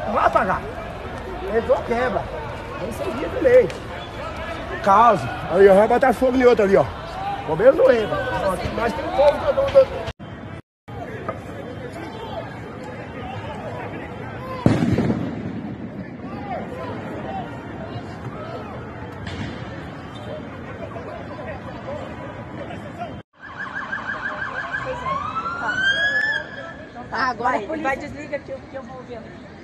Não vai apagar. Entrou, quebra. Tem 6 dias também. Causa. Aí, ó, vai botar fogo em outro ali, ó. O bombeiro não entra. Mas tem um povo todo. Agora vai, desliga que eu vou ver.